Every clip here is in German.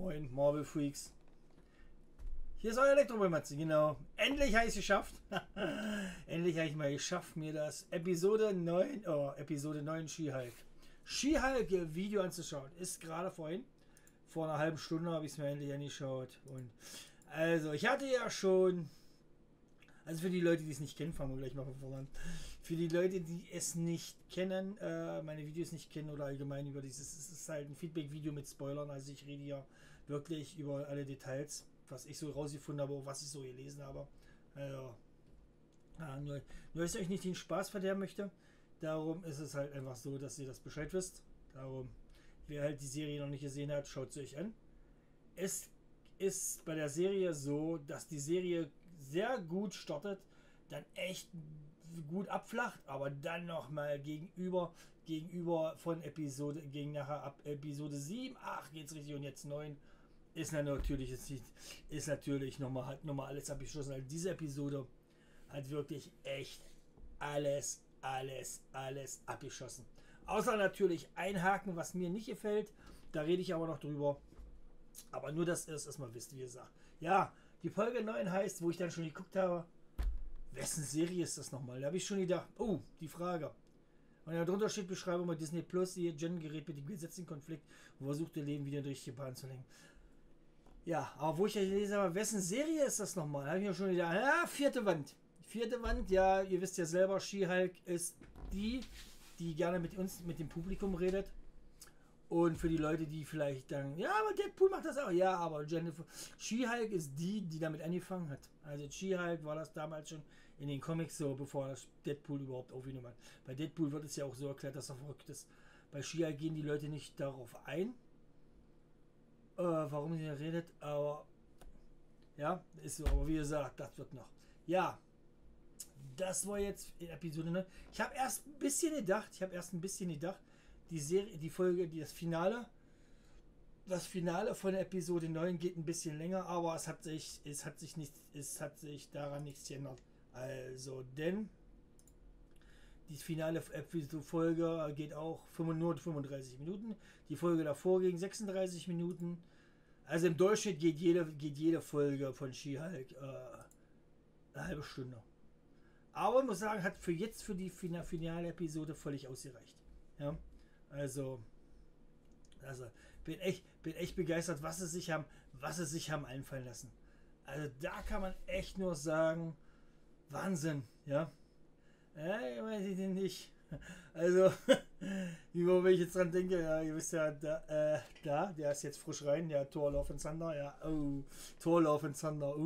Moin, Marvel Freaks. Hier ist euer Elektromatze, genau. Endlich habe ich es geschafft. Endlich habe ich mal geschafft, mir das Episode 9 She-Hulk Video anzuschauen. Ist gerade vorhin, vor einer halben Stunde habe ich es mir endlich angeschaut. Und also, ich hatte ja schon, also für die Leute, die es nicht kennen, fangen wir gleich mal von vorne an. Für die Leute, die es nicht kennen, meine Videos nicht kennen oder allgemein über dieses, es ist halt ein Feedback-Video mit Spoilern, also ich rede ja wirklich über alle Details, was ich so rausgefunden habe, auch was ich so gelesen habe. Also, nur dass ich euch nicht den Spaß verderben möchte, darum ist es halt einfach so, dass ihr das Bescheid wisst. Darum, wer halt die Serie noch nicht gesehen hat, schaut sie euch an. Es ist bei der Serie so, dass die Serie sehr gut startet, dann echt gut abflacht, aber dann nochmal gegenüber von Episode, gegen nachher ab Episode 7, 8 geht's richtig und jetzt 9 ist natürlich nochmal, hat nochmal alles abgeschlossen. Also diese Episode hat wirklich echt alles abgeschossen. Außer natürlich ein Haken, was mir nicht gefällt, da rede ich aber noch drüber. Aber nur, dass ihr es erstmal wisst, wie gesagt. Ja, die Folge 9 heißt, wo ich dann schon geguckt habe, wessen Serie ist das nochmal? Da habe ich schon gedacht, oh, die Frage. Und darunter steht Beschreibung bei Disney Plus, ihr Jen gerät mit dem gesetzlichen Konflikt und versucht ihr Leben wieder in die richtige Bahn zu lenken. Ja, aber wo ich ja gelesen habe, wessen Serie ist das nochmal? Da habe ich mir schon gedacht, ja, vierte Wand. Vierte Wand, ja, ihr wisst ja selber, She-Hulk ist die gerne mit uns, mit dem Publikum redet. Und für die Leute, die vielleicht sagen, ja, aber Deadpool macht das auch. Ja, aber She-Hulk ist die damit angefangen hat. Also She-Hulk war das damals schon in den Comics so, bevor das Deadpool überhaupt aufgenommen hat. Bei Deadpool wird es ja auch so erklärt, dass er verrückt ist. Bei She-Hulk gehen die Leute nicht darauf ein, warum sie redet, aber ja, ist so. Aber wie gesagt, das wird noch. Ja, das war jetzt in Episode 9. Ich habe erst ein bisschen gedacht, die Serie, die Folge, das Finale von Episode 9 geht ein bisschen länger, aber es hat sich daran nichts geändert. Also, denn die finale Folge geht auch nur 35 Minuten. Die Folge davor ging 36 Minuten. Also im Durchschnitt geht jede Folge von She-Hulk eine halbe Stunde. Aber ich muss sagen, hat für die finale Episode völlig ausgereicht. Ja, also bin echt begeistert, was sie sich haben einfallen lassen. Also da kann man echt nur sagen, Wahnsinn, ja. Ich weiß ich nicht. Also, wenn ich jetzt dran denke, ja, ihr wisst ja, der ist jetzt frisch rein, der Thor Love and Thunder, ja, oh, Thor Love and Thunder,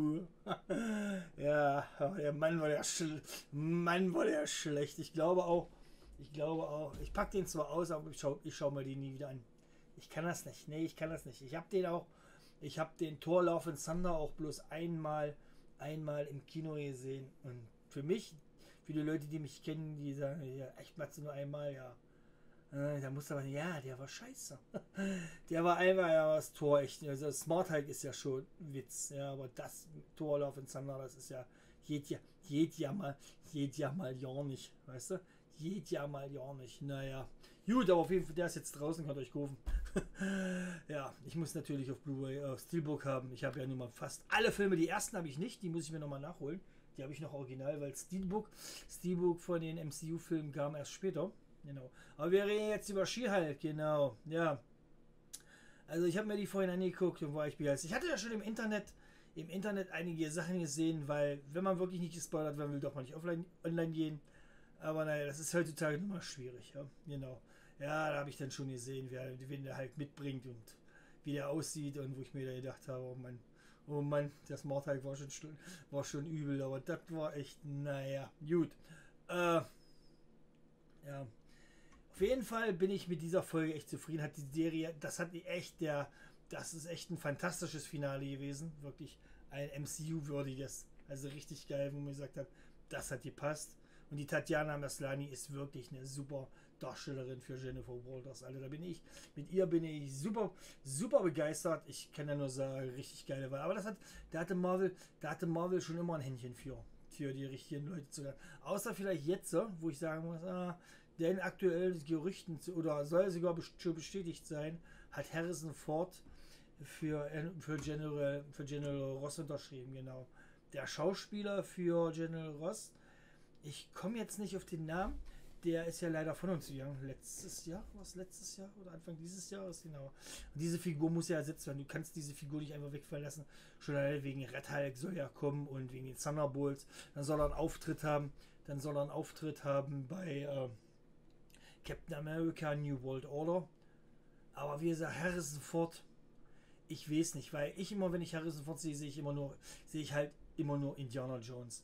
ja, der Mann war der schlecht. Ich glaube auch, ich packe den zwar aus, aber ich schau mal den nie wieder an. Ich kann das nicht, nee, ich kann das nicht. Ich habe den Thor Love and Thunder auch bloß einmal im Kino gesehen und für die Leute, die mich kennen, die sagen, ja, echt Matze nur einmal, ja. Da muss aber, ja, der war scheiße. Der war einmal, ja, das Tor echt. Also Smart Hulk ist ja schon ein Witz, ja, aber das Thor Love and Thunder, das ist ja, geht ja mal ja nicht, weißt du? Geht ja mal ja nicht. Naja. Gut, aber auf jeden Fall, der ist jetzt draußen, könnt ihr euch kaufen. Ja, ich muss natürlich auf Blu-ray, auf Steelbook haben. Ich habe ja nun mal fast alle Filme, die ersten habe ich nicht, die muss ich mir nochmal nachholen. Die habe ich noch original, weil Steelbook von den MCU-Filmen kam erst später. Genau. Aber wir reden jetzt über She-Hulk, genau. Ja. Also ich habe mir die vorhin angeguckt und war ich begeistert. Ich hatte ja schon im Internet einige Sachen gesehen, weil wenn man wirklich nicht gespoilert werden will, doch mal nicht online gehen. Aber naja, das ist heutzutage immer schwierig. Ja, genau. Ja, da habe ich dann schon gesehen, wen der halt mitbringt und wie der aussieht und wo ich mir da gedacht habe, oh Mann, das Mordteil war schon übel, aber das war echt, naja, gut. Ja. Auf jeden Fall bin ich mit dieser Folge echt zufrieden. Hat die Serie, das ist echt ein fantastisches Finale gewesen. Wirklich ein MCU-würdiges. Also richtig geil, wo man gesagt hat, das hat gepasst. Und die Tatiana Maslany ist wirklich eine super Darstellerin für Jennifer Walters. Also mit ihr bin ich super begeistert. Ich kann ja nur sagen, richtig geile Wahl. Aber da hatte Marvel schon immer ein Händchen für die richtigen Leute zu werden. Außer vielleicht jetzt, wo ich sagen muss, denn aktuell Gerüchten, oder soll sogar schon bestätigt sein, hat Harrison Ford für General Ross unterschrieben, genau. Der Schauspieler für General Ross, ich komme jetzt nicht auf den Namen, der ist ja leider von uns gegangen. Letztes Jahr oder Anfang dieses Jahres, genau. Und diese Figur muss ja ersetzt werden. Du kannst diese Figur nicht einfach wegfallen lassen. Schon allein wegen Red Hulk soll ja kommen und wegen den Thunderbolts. Dann soll er einen Auftritt haben. Bei Captain America New World Order. Aber wie gesagt, Harrison Ford, ich weiß nicht, weil ich immer, wenn ich Harrison Ford sehe, sehe ich halt immer nur Indiana Jones.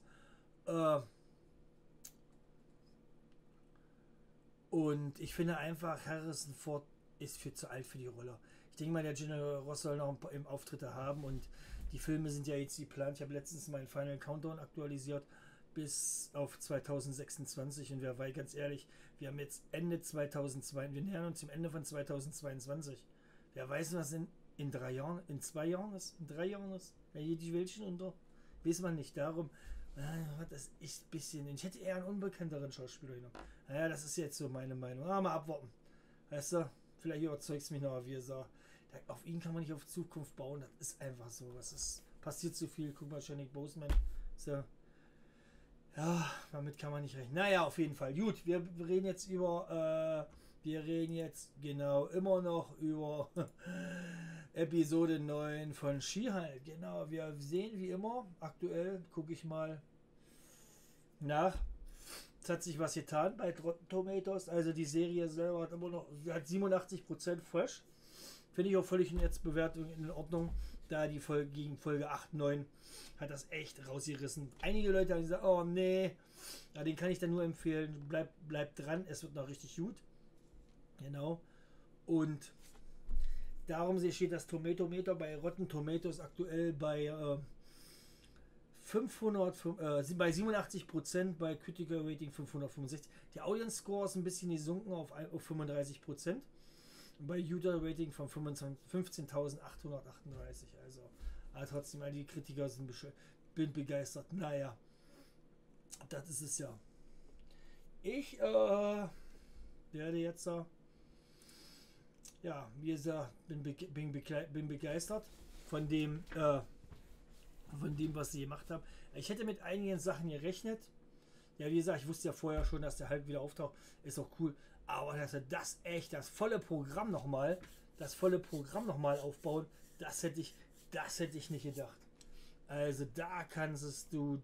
Und ich finde einfach, Harrison Ford ist viel zu alt für die Rolle. Ich denke mal, der General Ross soll noch ein paar Auftritte haben und die Filme sind ja jetzt geplant. Ich habe letztens meinen Final Countdown aktualisiert bis auf 2026 und wer weiß, ganz ehrlich, wir haben jetzt Ende 2002, wir nähern uns zum Ende von 2022. Wer weiß, was in 3 Jahren, in 2 Jahren ist, in 3 Jahren ist, wer hier die Welchen unter, weiß man nicht. Darum, das ist ein bisschen, ich hätte eher einen unbekannteren Schauspieler genommen. Naja, das ist jetzt so meine Meinung. Mal abwarten. Weißt du, vielleicht überzeugt es mich noch, wie er sagt. Auf ihn kann man nicht auf Zukunft bauen, das ist einfach so. Es passiert zu viel. Guck mal, Shannon Boseman. So. Ja, damit kann man nicht rechnen. Naja, auf jeden Fall. Gut, wir reden jetzt genau immer noch über Episode 9 von She-Hulk. Genau, wir sehen wie immer, aktuell gucke ich mal nach. Es hat sich was getan bei Rotten Tomatoes. Also die Serie selber hat immer noch 87% fresh. Finde ich auch völlig in jetzt Bewertung in Ordnung. Da die Folge gegen Folge 8, 9 hat das echt rausgerissen. Einige Leute haben gesagt, oh nee, ja, den kann ich dann nur empfehlen. Bleib dran, es wird noch richtig gut. Genau. Und darum steht das Tomatometer bei Rotten Tomatoes aktuell bei 87%, bei Critical Rating 565. Die Audience Score ist ein bisschen gesunken auf 35%. Bei User Rating von 15.838. Also trotzdem, all die Kritiker bin begeistert. Naja, das ist es ja. Ich werde jetzt ja, wie gesagt, bin begeistert von dem, was sie gemacht haben. Ich hätte mit einigen Sachen gerechnet. Ja, wie gesagt, ich wusste ja vorher schon, dass der Hulk wieder auftaucht. Ist auch cool. Aber dass er das volle Programm nochmal aufbauen, das hätte ich nicht gedacht. Also da kannst du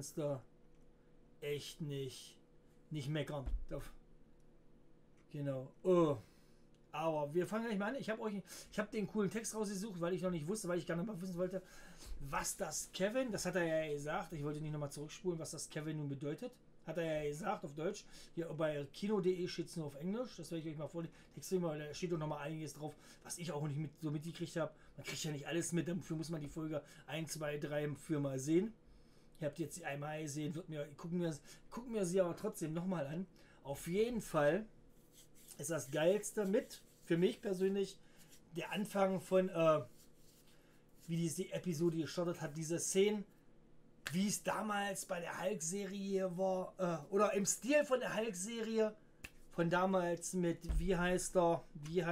echt nicht meckern. Genau. Oh. Aber wir fangen gleich mal an. Ich habe den coolen Text rausgesucht, weil ich noch nicht wusste, weil ich gar nicht mal wissen wollte, was das Kevin, das hat er ja gesagt, ich wollte nicht nochmal zurückspulen, was das Kevin nun bedeutet. Hat er ja gesagt auf Deutsch. Hier bei kino.de steht es nur auf Englisch. Das werde ich euch mal vorlesen. Da steht doch nochmal einiges drauf, was ich auch nicht mitgekriegt habe. Man kriegt ja nicht alles mit, dafür muss man die Folge 1, 2, 3 für mal sehen. Ihr habt jetzt einmal gesehen, gucken mir sie aber trotzdem nochmal an. Auf jeden Fall ist das Geilste für mich persönlich, der Anfang von, wie diese Episode gestartet hat, diese Szenen, wie es damals bei der Hulk-Serie war, oder im Stil von der Hulk-Serie von damals mit, wie heißt er,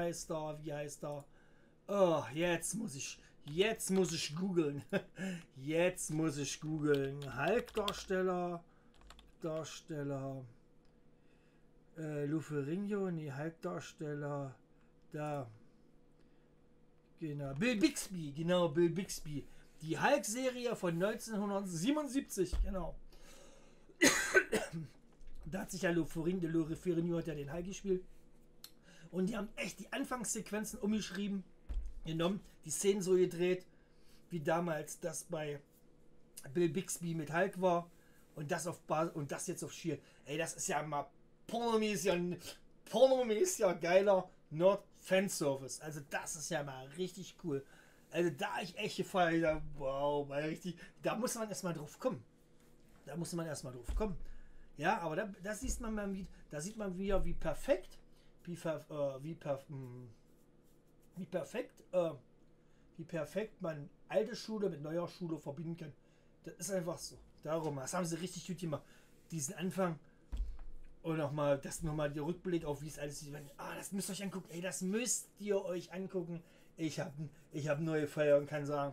oh, jetzt muss ich googeln, Hulk-Darsteller, Lou Ferrigno, nee, Hulk-Darsteller, da, genau, Bill Bixby, die Hulk-Serie von 1977, genau. Da hat sich ja Lou Ferrigno hat ja den Hulk gespielt. Und die haben echt die Anfangssequenzen genommen, die Szenen so gedreht, wie damals das bei Bill Bixby mit Hulk war. Und das jetzt auf She-Hulk. Ey, das ist ja mal pornomäßig geiler Nerd-Fanservice. Also das ist ja mal richtig cool. Also da ich echt gefeiert, wow, mal richtig, da muss man erstmal drauf kommen. Ja, aber da sieht man wieder, wie perfekt man alte Schule mit neuer Schule verbinden kann. Das ist einfach so. Darum, das haben sie richtig gut gemacht. Diesen Anfang und nochmal der Rückblick auf wie es alles ist. Das müsst ihr euch angucken. Ey, das müsst ihr euch angucken. ich hab neue Feier und kann sagen,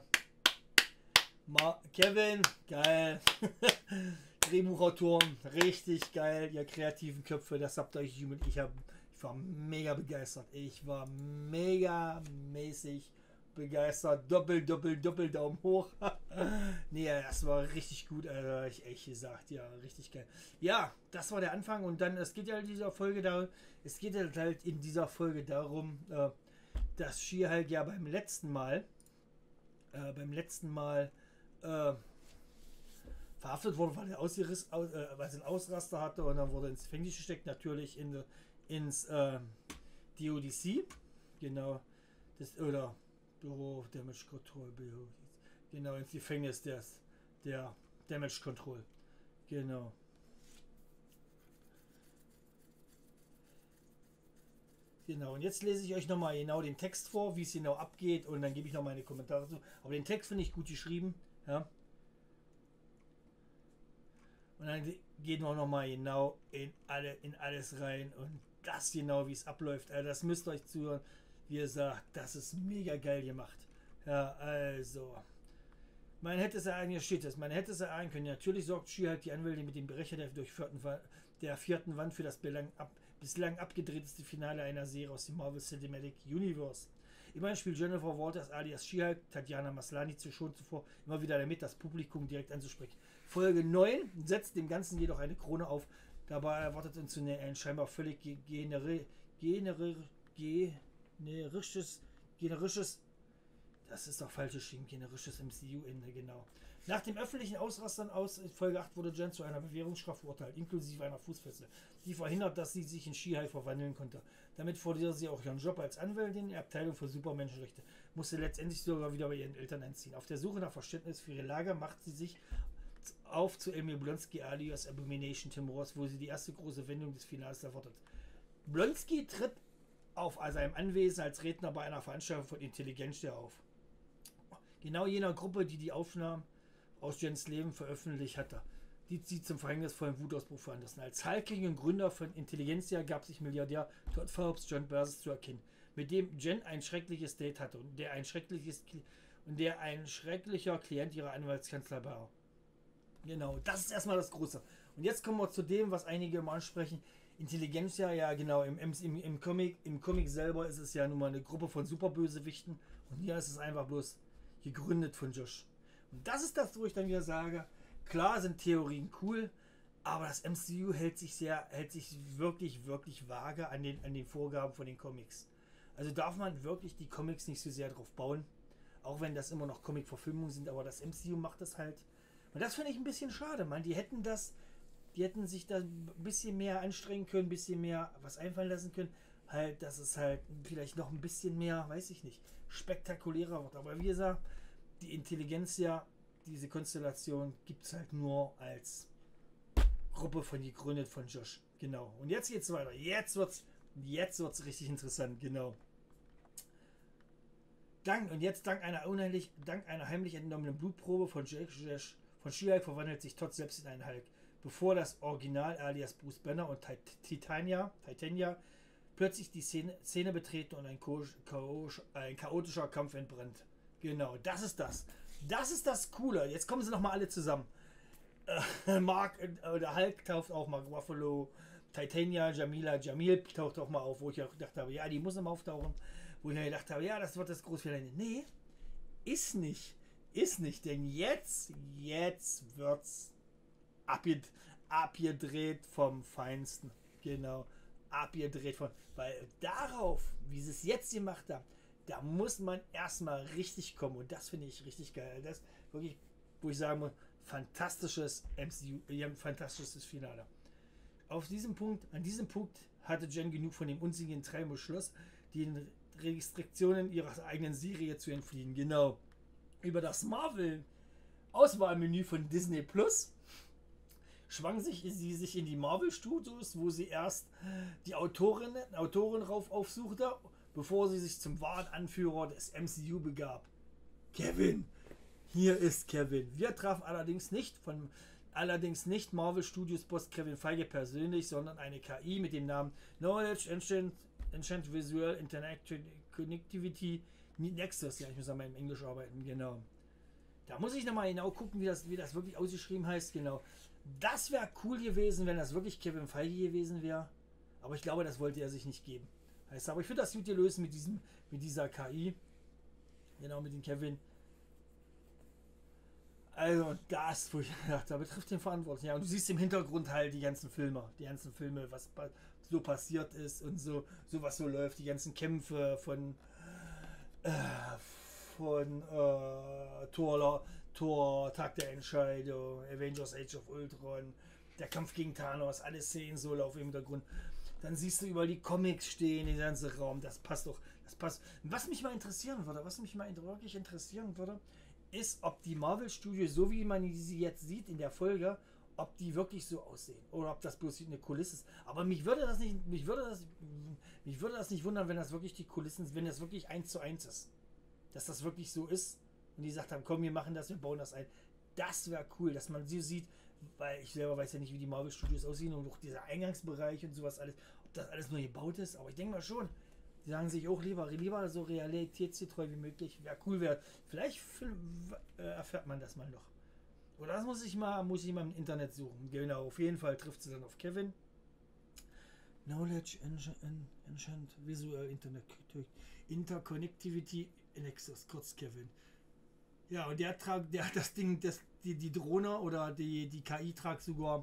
Kevin, geil. Drehbuchautoren, richtig geil. Ihr kreativen Köpfe, das habt ihr euch jubelt. Ich war mega begeistert. Ich war mega mäßig begeistert. Doppel Daumen hoch. Nee, das war richtig gut, Alter. Ich echt gesagt, ja, richtig geil. Ja, das war der Anfang und dann, es geht ja in dieser Folge darum, dass She-Hulk ja beim letzten Mal verhaftet wurde, weil er weil sie einen Ausraster hatte und dann wurde ins Gefängnis gesteckt, natürlich ins DODC, genau, oder Büro Damage Control, genau, ins Gefängnis der Damage Control, genau. Genau, und jetzt lese ich euch nochmal genau den Text vor, wie es genau abgeht und dann gebe ich noch meine Kommentare zu. Aber den Text finde ich gut geschrieben, ja. Und dann gehen wir nochmal genau in alles rein und das genau, wie es abläuft. Also das müsst ihr euch zuhören. Wie ihr sagt, das ist mega geil gemacht. Ja, also. Man hätte es erahnen, hier steht es, man hätte es erahnen können. Natürlich sorgt She-Hulk die Anwälte mit dem Brecher der vierten Wand für das bislang abgedrehteste Finale einer Serie aus dem Marvel Cinematic Universe. Immerhin spielt Jennifer Walters alias She-Hulk Tatjana Maslany schon zuvor immer wieder damit, das Publikum direkt anzusprechen. Folge 9 setzt dem Ganzen jedoch eine Krone auf. Dabei erwartet uns ein scheinbar völlig generisches, das ist doch falsch geschrieben, generisches MCU-Ende, genau. Nach dem öffentlichen Ausrastern aus Folge 8 wurde Jen zu einer Bewährungsstrafe verurteilt, inklusive einer Fußfessel, die verhindert, dass sie sich in She-Hulk verwandeln konnte. Damit verlierte sie auch ihren Job als Anwältin in der Abteilung für Supermenschenrechte, musste letztendlich sogar wieder bei ihren Eltern einziehen. Auf der Suche nach Verständnis für ihre Lage macht sie sich auf zu Emil Blonsky alias Abomination Tim Ross, wo sie die erste große Wendung des Finals erwartet. Blonsky tritt auf seinem Anwesen als Redner bei einer Veranstaltung von Intelligenzia auf. Genau jener Gruppe, die die Aufnahmen aus Jens Leben veröffentlicht hatte, die sie zum verhängnisvollen Wutausbruch veranlassten. Als Hulkling und Gründer von Intelligenzia gab sich Milliardär Todd Phelps John Bezos zu erkennen, mit dem Jen ein schreckliches Date hatte und der ein schrecklicher Klient ihrer Anwaltskanzler war. Genau, das ist erstmal das Große. Und jetzt kommen wir zu dem, was einige mal ansprechen. Intelligenzia, ja genau, im Comic selber ist es ja nun mal eine Gruppe von Superbösewichten und hier ist es einfach bloß gegründet von Josh. Und das ist das, wo ich dann wieder sage, klar sind Theorien cool, aber das MCU hält sich wirklich vage an den Vorgaben von den Comics. Also darf man wirklich die Comics nicht so sehr drauf bauen, auch wenn das immer noch Comic-Verfilmungen sind, aber das MCU macht das halt. Und das finde ich ein bisschen schade, man. Die hätten sich da ein bisschen mehr anstrengen können, ein bisschen mehr was einfallen lassen können. Halt, dass es halt vielleicht noch ein bisschen mehr, weiß ich nicht, spektakulärer wird. Aber wie gesagt, die Intelligenz ja, diese Konstellation gibt es halt nur als Gruppe gegründet von Josh. Genau. Und jetzt geht's weiter. Jetzt wird's richtig interessant. Genau. Dank einer heimlich entnommenen Blutprobe von She-Hulk verwandelt sich Todd selbst in einen Hulk. Bevor das Original alias Bruce Banner und Titania plötzlich die Szene betreten und ein chaotischer Kampf entbrennt. Genau, das ist das. Das ist das Coole. Jetzt kommen sie nochmal alle zusammen. Der Hulk taucht auch mal, Ruffalo, Titania, Jamil taucht auch mal auf, wo ich auch gedacht habe, ja, die muss immer auftauchen. Wo ich mir gedacht habe, ja, das wird das Großfinale. Nee, ist nicht. Ist nicht, denn jetzt wird's abgedreht vom Feinsten. Genau, abgedreht weil darauf, wie sie es jetzt gemacht haben, da muss man erstmal richtig kommen und das finde ich richtig geil. Das wirklich, wo ich sagen muss, fantastisches MCU, fantastisches Finale. An diesem Punkt hatte Jen genug von dem unsinnigen Treiben beschlossen, den Restriktionen ihrer eigenen Serie zu entfliehen. Genau. Über das Marvel-Auswahlmenü von Disney Plus schwang sie sich in die Marvel Studios, wo sie erst die Autorin aufsuchte, bevor sie sich zum wahren Anführer des MCU begab. Kevin! Hier ist Kevin. Wir trafen allerdings nicht Marvel Studios Boss Kevin Feige persönlich, sondern eine KI mit dem Namen Knowledge Enchant Visual Interactive Connectivity, Nexus, ja, ich muss an meinem Englisch arbeiten, genau. Da muss ich nochmal genau gucken, wie das wirklich ausgeschrieben heißt, genau. Das wäre cool gewesen, wenn das wirklich Kevin Feige gewesen wäre. Aber ich glaube, das wollte er sich nicht geben. Heißt, aber ich finde das gut gelöst mit dieser KI. Genau, mit dem Kevin. Also das, wo ich dachte, da betrifft den Verantwortlichen. Ja, und du siehst im Hintergrund halt die ganzen Filme, was so passiert ist und so was so läuft, die ganzen Kämpfe äh, von Thor, Tag der Entscheidung, Avengers Age of Ultron, der Kampf gegen Thanos, alle Szenen so laufen im Hintergrund. Dann siehst du überall die Comics stehen, den ganzen Raum, das passt doch, das passt. Was mich mal interessieren würde, wirklich interessieren würde, ist, ob die Marvel Studios, so wie man sie jetzt sieht in der Folge, ob die wirklich so aussehen oder ob das bloß eine Kulisse ist. Aber mich würde das nicht wundern, wenn das wirklich die Kulissen, wenn das wirklich 1:1 ist, dass das wirklich so ist und die gesagt haben, komm, wir machen das, wir bauen das ein. Das wäre cool, dass man sie sieht, weil ich selber weiß ja nicht, wie die Marvel Studios aussehen und auch dieser Eingangsbereich und sowas alles, ob das alles nur gebaut ist, aber ich denke mal schon. Die sagen sich auch lieber so realitätsgetreu wie möglich. Wäre cool, vielleicht erfährt man das mal noch. Oder das muss ich mal im Internet suchen. Genau, auf jeden Fall trifft sie dann auf Kevin. Knowledge Enchant Visual Interconnectivity Nexus, kurz Kevin. Ja, und der hat das Ding, die Drohne oder die KI tragt sogar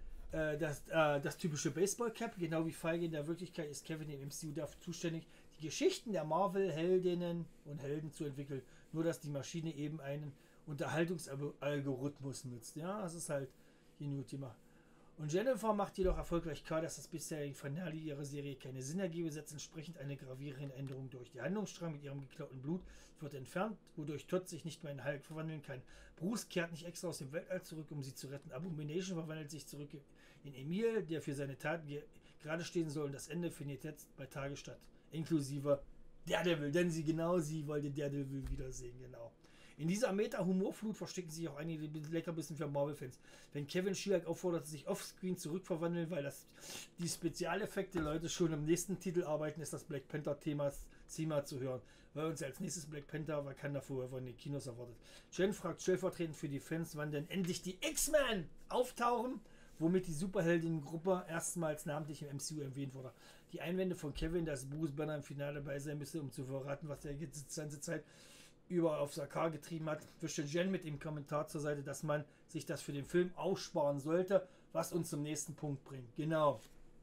das typische Baseball-Cap, genau wie Feige. In der Wirklichkeit ist Kevin im MCU dafür zuständig, die Geschichten der Marvel-Heldinnen und Helden zu entwickeln. Nur, dass die Maschine eben einen Unterhaltungsalgorithmus nutzt. Ja, das ist halt genug gemacht. Und Jennifer macht jedoch erfolgreich klar, dass das bisherige Finale ihrer Serie keine Sinn ergebe, setzt entsprechend eine gravierende Änderung durch. Der Handlungsstrang mit ihrem geklauten Blut wird entfernt, wodurch Todd sich nicht mehr in Hulk verwandeln kann. Bruce kehrt nicht extra aus dem Weltall zurück, um sie zu retten. Abomination verwandelt sich zurück in Emil, der für seine Taten gerade stehen soll, und das Ende findet jetzt bei Tage statt. Inklusive Daredevil, denn sie wollte Daredevil wiedersehen, genau. In dieser Meta-Humorflut verstecken sich auch einige Leckerbissen für Marvel-Fans. Wenn Kevin She-Hulk auffordert, sich offscreen zurückverwandeln, weil die Spezialeffekte Leute schon im nächsten Titel arbeiten, ist das Black Panther-Thema zu hören. Weil uns als nächstes Black Panther Wakanda Forever in den Kinos erwartet. Jen fragt stellvertretend für die Fans, wann denn endlich die X-Men auftauchen, womit die Superheldinnen-Gruppe erstmals namentlich im MCU erwähnt wurde. Die Einwände von Kevin, dass Bruce Banner im Finale bei sein müsse, um zu verraten, was er die ganze Zeit über auf Sakaar getrieben hat, wischte Jen mit dem Kommentar zur Seite, dass man sich das für den Film aussparen sollte, was uns zum nächsten Punkt bringt. Genau.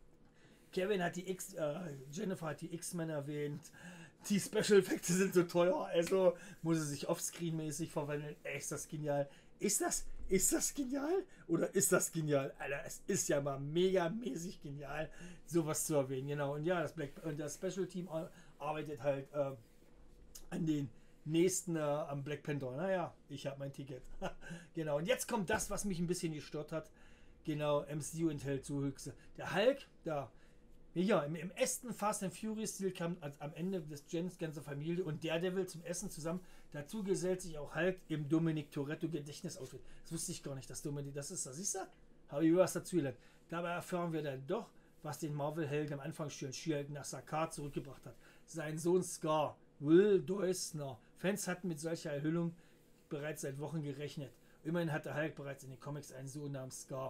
Jennifer hat die X-Men erwähnt. Die Special-Effekte sind so teuer, also muss sie sich offscreen-mäßig verwandeln. Ey, ist das genial. Ist das genial? Oder ist das genial? Alter, es ist ja mal mega-mäßig genial, sowas zu erwähnen. Genau. Und ja, das Special-Team arbeitet halt an den nächsten am Black Panther. Naja, ich habe mein Ticket. Genau. Und jetzt kommt das, was mich ein bisschen gestört hat. Genau, MCU enthält so höchste. Der Hulk, da. Ja, im ersten Fast and Furious Stil kam am Ende des Jens ganze Familie und Daredevil zum Essen zusammen. Dazu gesellt sich auch Hulk im Dominic Toretto Gedächtnisoutfit. Das wusste ich gar nicht, dass Dominic das ist. Das siehst du? Habe ich was dazu gelernt. Dabei erfahren wir dann doch, was den Marvel-Helden am Anfang She-Hulk nach Sakaar zurückgebracht hat. Sein Sohn Scar, Will Deusner. Fans hatten mit solcher Erhöhung bereits seit Wochen gerechnet. Immerhin hatte Hulk bereits in den Comics einen Sohn namens Scar.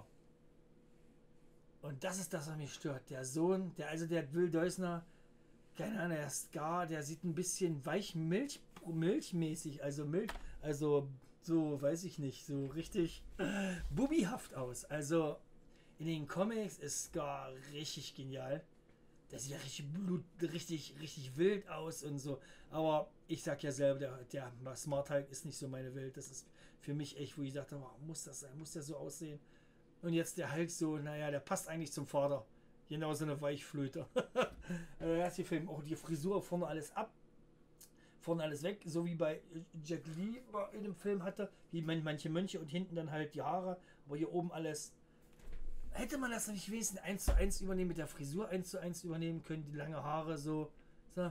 Und das ist das, was mich stört. Der Sohn, der Will Deusner, keine Ahnung, der Scar, der sieht ein bisschen milchmäßig, also so, weiß ich nicht, so richtig bubihaft aus. Also in den Comics ist Scar richtig genial. Der sieht ja richtig wild aus und so. Aber ich sag ja selber, der Smart Hulk ist nicht so meine Welt. Das ist für mich echt, wo ich dachte, oh, muss das sein? Muss der so aussehen? Und jetzt der Hulk so, naja, der passt eigentlich zum Vater. Genau so eine Weichflöte. Er hat die Film auch die Frisur vorne alles ab. Vorne alles weg, so wie bei Jet Li in dem Film hatte. Wie manche Mönche und hinten dann halt die Haare. Aber hier oben alles. Hätte man das nicht wenigstens 1:1 übernehmen, mit der Frisur 1:1 übernehmen können, die lange Haare so. Oh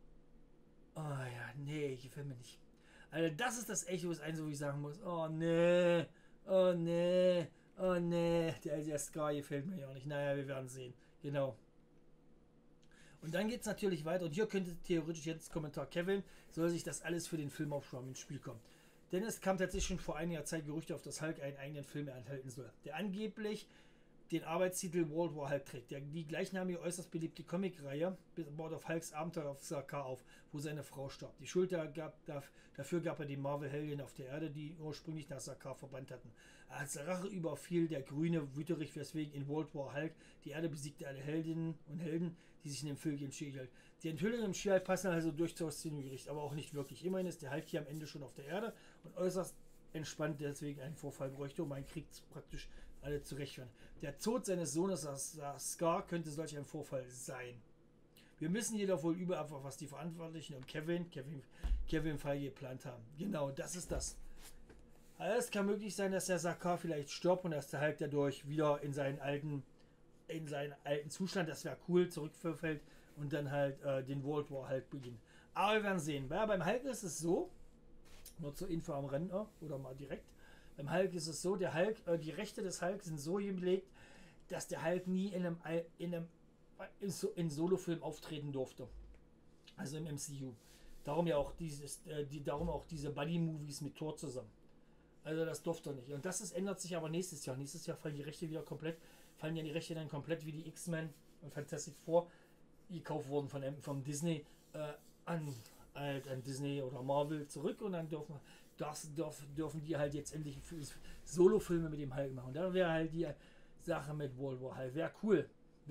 ja, nee, gefällt mir nicht. Also das ist das Echo, wo ich sagen muss, oh nee, oh nee, oh nee, der Scar gefällt mir ja auch nicht. Naja, wir werden sehen. Genau. Und dann geht es natürlich weiter. Und hier könnte theoretisch jetzt Kommentar Kevin, soll sich das alles für den Filmaufschwung ins Spiel kommen. Denn es kam tatsächlich schon vor einiger Zeit Gerüchte, auf dass Hulk einen eigenen Film enthalten soll, der angeblich den Arbeitstitel World War Hulk trägt. Die gleichnamige, äußerst beliebte Comicreihe baut auf Hulks Abenteuer auf Sakaar auf, wo seine Frau starb. Die Schuld dafür gab er die Marvel-Heldin auf der Erde, die ursprünglich nach Sakaar verbannt hatten. Als Rache überfiel der grüne Wüterich, weswegen in World War Hulk die Erde besiegte alle Heldinnen und Helden, die sich in dem Film entschieden. Die Enthüllungen im She-Hulk passen also durchaus zu dem Gericht, aber auch nicht wirklich. Immerhin ist der Hulk hier am Ende schon auf der Erde und äußerst entspannt deswegen einen Vorfall bräuchte, um einen Krieg praktisch alle zurechtführen. Der Tod seines Sohnes Scar könnte solch ein Vorfall sein. Wir müssen jedoch wohl überall, was die Verantwortlichen und Kevin Feige geplant haben. Genau, das ist das. Es kann möglich sein, dass der Sakaar vielleicht stirbt und dass der Hulk dadurch wieder in seinen alten Zustand, das wäre cool, zurückfällt und dann halt den World War Hulk beginnt. Aber wir werden sehen. Ja, beim Hulk ist es so, nur zur Info am Render oder mal direkt. Beim Hulk ist es so, der Hulk, die Rechte des Hulk sind so gelegt, dass der Hulk nie in Solofilm auftreten durfte. Also im MCU. Darum ja auch darum auch diese Buddy-Movies mit Thor zusammen. Also das durfte er nicht. Und ändert sich aber nächstes Jahr. Nächstes Jahr fallen die Rechte dann komplett wie die X-Men und Fantastic Four gekauft wurden von Disney an Disney oder Marvel zurück und dann dürfen die halt jetzt endlich Solo-Filme mit dem Hulk machen. Und dann wäre halt die Sache mit World War Hulk. Wäre cool.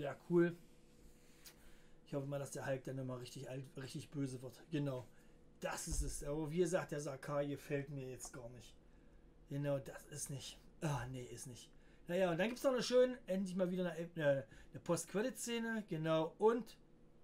Ich hoffe mal, dass der Hulk dann immer richtig böse wird. Genau. Das ist es. Aber wie gesagt, der Sakaar gefällt mir jetzt gar nicht. Genau, das ist nicht. Nee, ist nicht. Naja, und dann gibt es noch endlich mal wieder eine Post-Credit-Szene. Genau. Und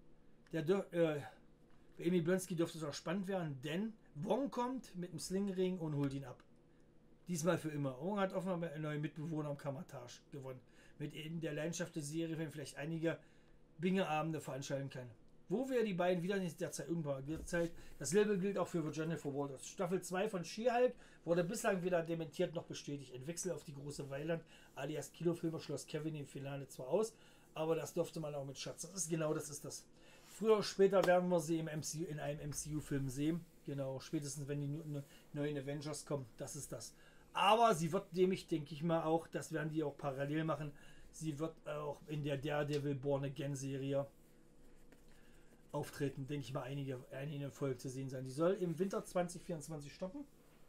für Emil Blonsky dürfte es auch spannend werden, denn Wong kommt mit dem Slingring und holt ihn ab. Diesmal für immer. Wong hat offenbar einen neuen Mitbewohner am Kammertage gewonnen. Mit in der Leidenschaft der Serie, wenn vielleicht einige Binge-Abende veranstalten kann. Wo wir die beiden wieder in der Zeit irgendwann gezeigt. Dasselbe gilt auch für Virginia for Walters. Staffel 2 von She-Hulk wurde bislang weder dementiert noch bestätigt. Ein Wechsel auf die große Weiland alias Kinofilmer schloss Kevin im Finale zwar aus, aber das durfte man auch mit Schatz. Das ist das. Früher oder später werden wir sie in einem MCU-Film sehen. Genau, spätestens wenn die neuen Avengers kommen. Das ist das. Aber sie wird nämlich, denke ich mal, auch, das werden die auch parallel machen, sie wird auch in der Daredevil Born Again Serie auftreten. Denke ich mal, einige Folgen zu sehen sein. Die soll im Winter 2024 stoppen.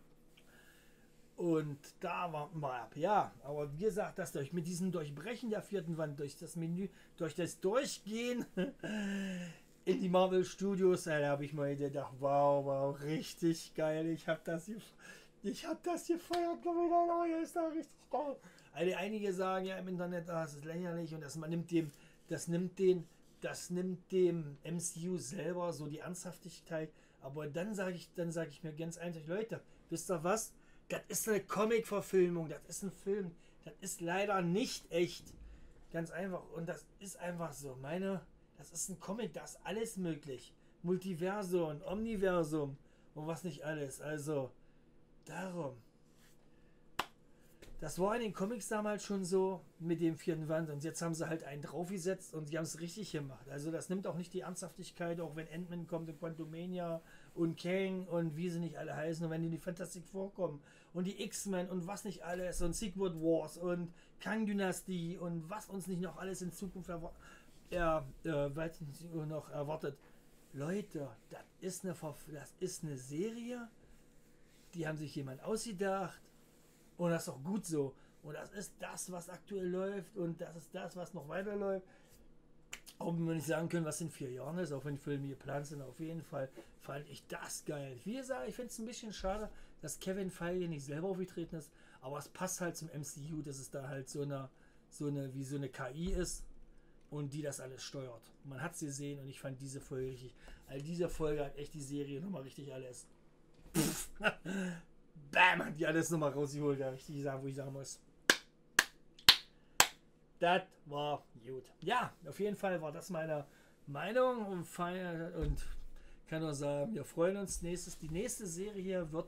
Und da warten wir ab. Ja, aber wie gesagt, mit diesem Durchbrechen der vierten Wand, durch das Menü, durch das Durchgehen in die Marvel Studios, da habe ich mal gedacht, wow, richtig geil. Ich habe das gefeiert. Ist da richtig geil. Also einige sagen ja im Internet, das ist lächerlich und das nimmt dem MCU selber so die Ernsthaftigkeit. Aber dann sage ich mir ganz einfach, Leute, wisst ihr was? Das ist eine Comic-Verfilmung, das ist ein Film, das ist leider nicht echt. Ganz einfach. Und das ist einfach so. Das ist ein Comic, da ist alles möglich. Multiversum, Omniversum und was nicht alles. Also, darum. Das war in den Comics damals schon so mit dem vierten Wand und jetzt haben sie halt einen draufgesetzt und sie haben es richtig gemacht. Also das nimmt auch nicht die Ernsthaftigkeit, auch wenn Ant-Man kommt und Quantumania und Kang und wie sie nicht alle heißen und wenn die Fantastic vorkommen und die X-Men und was nicht alles und Secret Wars und Kang-Dynastie und was uns nicht noch alles in Zukunft noch erwartet. Leute, das ist eine Serie, die haben sich jemand ausgedacht. Und das ist auch gut so. Und das ist das, was aktuell läuft. Und das ist das, was noch weiterläuft. Auch wenn wir nicht sagen können, was in 4 Jahren ist, auch wenn Filme geplant sind, auf jeden Fall fand ich das geil. Wie gesagt, ich finde es ein bisschen schade, dass Kevin Feige nicht selber aufgetreten ist. Aber es passt halt zum MCU, dass es da halt so eine KI ist und die das alles steuert. Man hat sie gesehen und ich fand diese Folge richtig. Also diese Folge hat echt die Serie nochmal richtig alles. Bam, hat die alles nochmal rausgeholt, ja, richtig sagen, wo ich sagen muss. Das war gut. Ja, auf jeden Fall war das meine Meinung und kann nur sagen, wir freuen uns. Die nächste Serie wird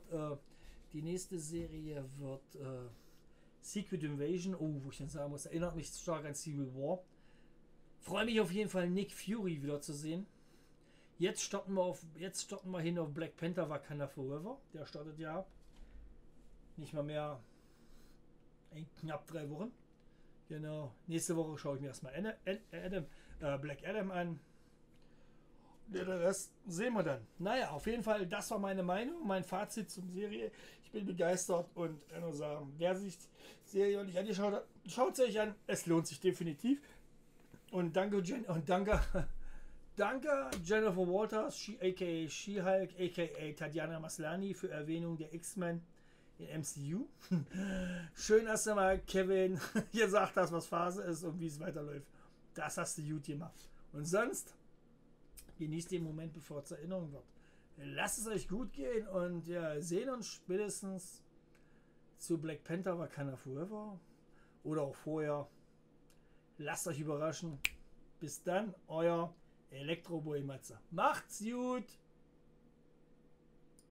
Secret Invasion. Oh, wo ich dann sagen muss, erinnert mich stark an Civil War. Freue mich auf jeden Fall, Nick Fury wiederzusehen. Jetzt starten wir hin auf Black Panther Wakanda Forever. Der startet ja nicht mal mehr in knapp 3 Wochen. Genau. Nächste Woche schaue ich mir erstmal Black Adam an. Den Rest sehen wir dann. Naja, auf jeden Fall, das war meine Meinung, mein Fazit zum Serie. Ich bin begeistert und nur sagen, wer sich die Serie noch nicht angeschaut hat, schaut es euch an. Es lohnt sich definitiv. Und danke danke Jennifer Walters, aka She-Hulk, aka Tatiana Maslany für Erwähnung der X-Men in MCU. Schön, dass du mal, Kevin, gesagt hast, was Phase ist und wie es weiterläuft. Das hast du gut gemacht. Und sonst genießt den Moment, bevor es zur Erinnerung wird. Lasst es euch gut gehen und ja, sehen uns spätestens zu Black Panther Wakanda Forever oder auch vorher. Lasst euch überraschen. Bis dann, euer Elektroboy Matze. Macht's gut!